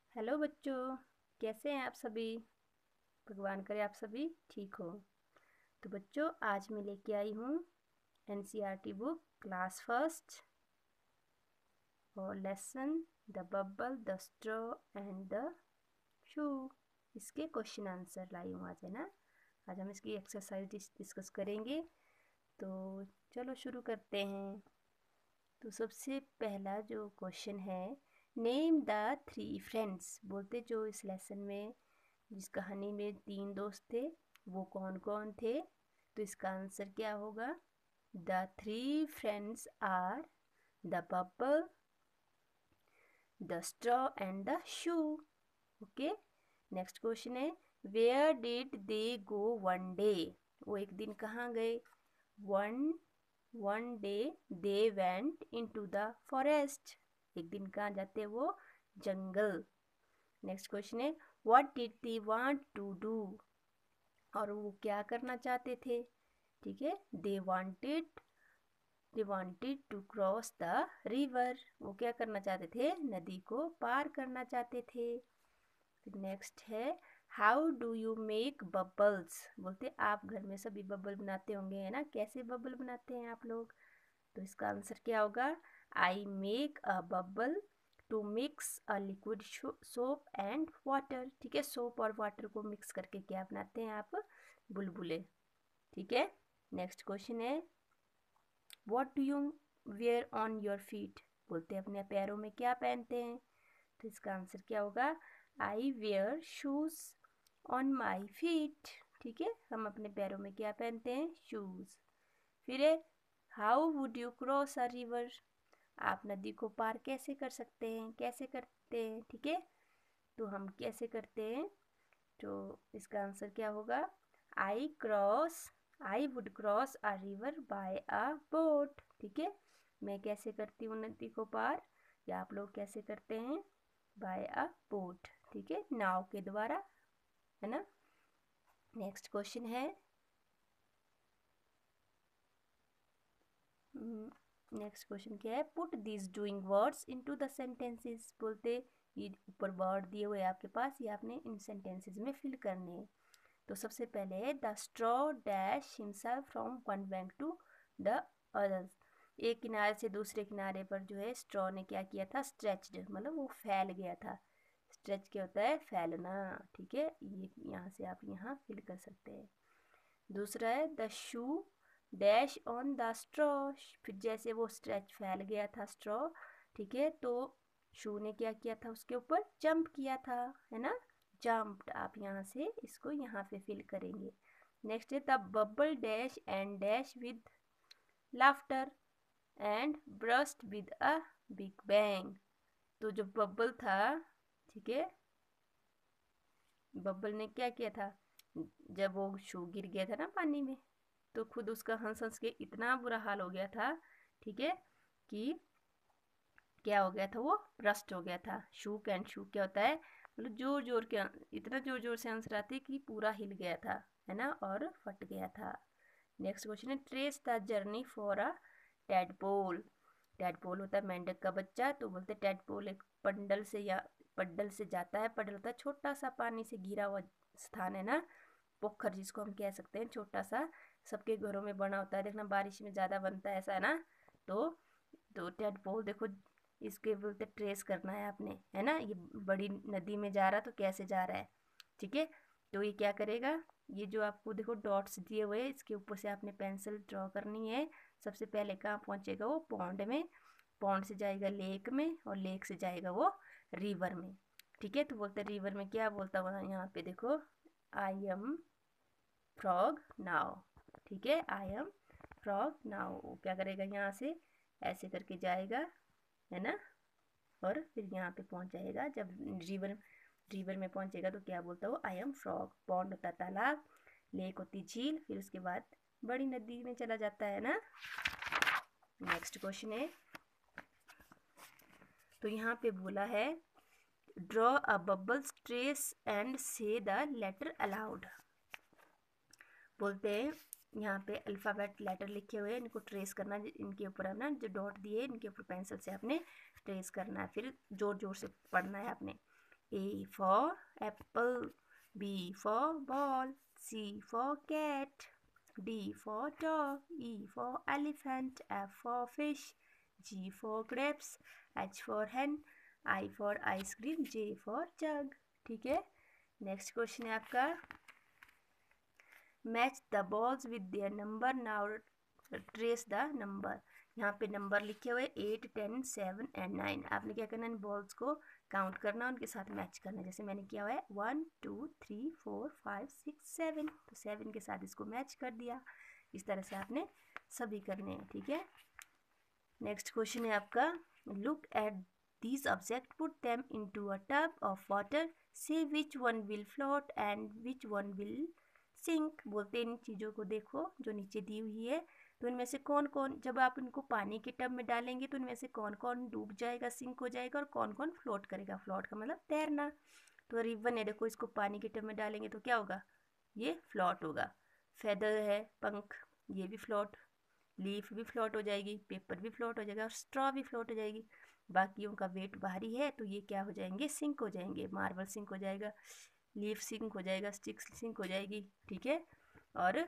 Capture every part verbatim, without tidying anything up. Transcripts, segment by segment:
Hello बच्चों, कैसे हैं आप सभी। भगवान करे आप सभी ठीक हो। तो बच्चों, आज मैं लेके आई हूँ एनसीईआरटी बुक क्लास फर्स्ट और lesson the bubble the straw and the shoe. इसके क्वेश्चन आंसर लाई हूँ आज, है ना। आज हम इसकी एक्सरसाइज डिस्कस करेंगे। तो चलो शुरू करते हैं। तो सबसे पहला जो क्वेश्चन है, नेम द थ्री फ्रेंड्स। बोलते जो इस लेसन में, जिस कहानी में तीन दोस्त थे, वो कौन कौन थे। तो इसका आंसर क्या होगा? The three friends are the bubble, the straw and the shoe. Okay, next question है, where did they go one day. वो एक दिन कहाँ गए? One one day they went into the forest. एक दिन कहाँ जाते वो? जंगल। नेक्स्ट क्वेश्चन है, what did they want to do. और वो क्या करना चाहते थे? ठीक है, they wanted they wanted to cross the river. वो क्या करना चाहते थे? नदी को पार करना चाहते थे। फिर नेक्स्ट है, how do you make bubbles. बोलते आप घर में सभी बबल बनाते होंगे, है ना। कैसे बबल बनाते हैं आप लोग? तो इसका आंसर क्या होगा? I make a bubble to mix a liquid soap and water. ठीक है, सोप और वाटर को मिक्स करके क्या बनाते हैं आप? बुलबुले। ठीक है, नेक्स्ट क्वेश्चन है, what do you wear on your feet. बोलते हैं अपने पैरों में क्या पहनते हैं। तो इसका आंसर क्या होगा? I wear shoes on my feet. ठीक है, हम अपने पैरों में क्या पहनते हैं? शूज। फिर है, how would you cross a river. आप नदी को पार कैसे कर सकते हैं? कैसे करते हैं? ठीक है, तो हम कैसे करते हैं? तो इसका आंसर क्या होगा? I cross I would cross a river by a boat. ठीक है, मैं कैसे करती हूँ नदी को पार, या आप लोग कैसे करते हैं? By a boat. ठीक है, नाव के द्वारा, है ना। नेक्स्ट क्वेश्चन है, नेक्स्ट क्वेश्चन क्या है, put this doing words into the sentences. बोलते ये ऊपर वर्ड दिए हुए आपके पास, ये आपने इन सेंटेंसेस में फिल करने हैं। तो सबसे पहले है, the straw dash himself from one bank to the others. एक किनारे से दूसरे किनारे पर जो है स्ट्रॉ ने क्या किया था? स्ट्रेच्ड, मतलब वो फैल गया था। स्ट्रेच क्या होता है? फैलना। ठीक है, ये यहाँ से आप यहाँ फिल कर सकते हैं। दूसरा है, the shoe dash on the straw. फिर जैसे वो स्ट्रेच फैल गया था स्ट्रॉ, ठीक है, तो शू ने क्या किया था? उसके ऊपर जंप किया था, है ना। जंप्ड, आप यहाँ से इसको यहाँ पे फिल करेंगे। नेक्स्ट है, the bubble dash and dash with laughter and burst with a big bang. तो जो बबल था, ठीक है, बबल ने क्या किया था? जब वो शू गिर गया था ना पानी में, तो खुद उसका हंस हंस के इतना बुरा हाल हो गया था, ठीक है, कि क्या हो गया था? वो रस्ट हो गया था। शूक एंड शूक क्या होता है? मतलब जोर जोर के, इतना जोर जोर से हंस रहा था कि पूरा हिल गया था, है ना, और फट गया था। नेक्स्ट क्वेश्चन है, trace the journey for a tadpole. Tadpole होता है मेंढक का बच्चा। तो बोलते टैडपोल एक पंडल से या पड्डल से जाता है। पड्डल होता है छोटा सा पानी से घिरा हुआ स्थान, है ना। पोखर जिसको हम कह सकते हैं, छोटा सा, सबके घरों में बना होता है। देखना बारिश में ज़्यादा बनता है ऐसा, है ना। तो तो टैडपोल देखो, इसके बोलते ट्रेस करना है आपने, है ना। ये बड़ी नदी में जा रहा तो कैसे जा रहा है, ठीक है। तो ये क्या करेगा? ये जो आपको देखो डॉट्स दिए हुए हैं, इसके ऊपर से आपने पेंसिल ड्रॉ करनी है। सबसे पहले कहाँ पहुँचेगा वो? पॉन्ड में। पॉन्ड से जाएगा लेक में, और लेक से जाएगा वो रिवर में। ठीक है, तो बोलते रिवर में क्या बोलता हुआ? यहाँ पे देखो, आई एम फ्रॉग नाउ। ठीक है, आई एम फ्रॉग नाउ। वो क्या करेगा? यहाँ से ऐसे करके जाएगा, है ना, और फिर यहाँ पे पहुँच जाएगा। जब रिवर रिवर में पहुँचेगा तो क्या बोलता हो? I am frog. पॉन्ड होता तालाब, लेक होती झील, फिर उसके बाद बड़ी नदी में चला जाता है ना। नेक्स्ट क्वेश्चन है, तो यहाँ पे बोला है, draw a bubble trace and say the letter aloud. बोलते हैं यहाँ पे अल्फ़ाबेट लेटर लिखे हुए हैं, इनको ट्रेस करना। इनके ऊपर है ना, जो डॉट दिए इनके ऊपर पेंसिल से आपने ट्रेस करना है, फिर जोर जोर से पढ़ना है आपने। A for apple, B for ball, C for cat, D for dog, E for elephant, F for fish, G for grapes, H for hen, I for ice cream, J for jug. ठीक है, next question है आपका, match the balls with their number, now trace the number. यहाँ पे number लिखे हुए eight, ten, seven and nine. आपने क्या करना है, बॉल्स को काउंट करना, उनके साथ मैच करना। जैसे मैंने किया हुआ है one, two, three, four, five, six, seven, तो सेवन के साथ इसको मैच कर दिया। इस तरह से आपने सभी करने हैं। ठीक है, नेक्स्ट क्वेश्चन है आपका, look at these objects, put them into a tub of water, say which one will float and which one will sink। बोलते हैं इन चीज़ों को देखो जो नीचे दी हुई है, तो इनमें से कौन कौन, जब आप इनको पानी के टब में डालेंगे तो इनमें से कौन कौन डूब जाएगा, सिंक हो जाएगा, और कौन कौन फ्लोट करेगा। फ्लोट का मतलब तैरना। तो रिबन है, देखो इसको पानी के टब में डालेंगे तो क्या होगा, ये फ्लोट होगा। फेदर है, पंख, ये भी फ्लोट, लीफ भी फ्लोट हो जाएगी, पेपर भी फ्लोट हो जाएगा, और स्ट्रॉ भी फ्लोट हो जाएगी। बाकियों का वेट भारी है तो ये क्या हो जाएंगे, सिंक हो जाएंगे। मार्बल सिंक हो जाएगा, लीफ सिंक हो जाएगा, स्टिक्स सिंक हो जाएगी। ठीक है, और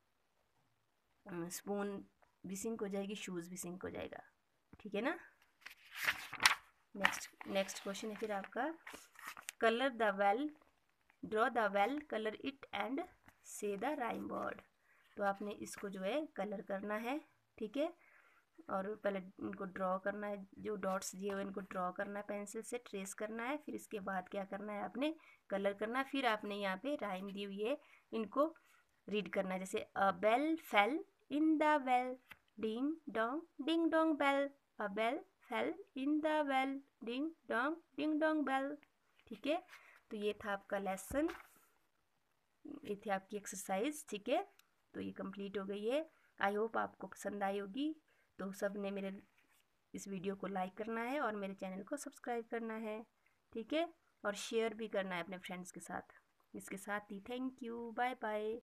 स्पून भी सिंक हो जाएगी, शूज़ भी सिंक हो जाएगा। ठीक है ना। नेक्स्ट नेक्स्ट क्वेश्चन है फिर आपका, colour the well, draw the well, colour it and say the rhyme word. तो आपने इसको जो है कलर करना है। ठीक है, और पहले इनको ड्रॉ करना है, जो डॉट्स दिए हुए इनको ड्रॉ करना है, पेंसिल से ट्रेस करना है। फिर इसके बाद क्या करना है, आपने कलर करना है। फिर आपने यहाँ पे राइम दी हुई है, इनको रीड करना है। जैसे a bell fell in the well, ding dong ding dong bell, a bell fell in the well, ding dong ding dong bell. ठीक है, तो ये था आपका लेसन, ये थी आपकी एक्सरसाइज। ठीक है, तो ये कंप्लीट हो गई है। आई होप आपको पसंद आई होगी। तो सब ने मेरे इस वीडियो को लाइक करना है और मेरे चैनल को सब्सक्राइब करना है। ठीक है, और शेयर भी करना है अपने फ्रेंड्स के साथ। इसके साथ ही थैंक यू, बाय बाय।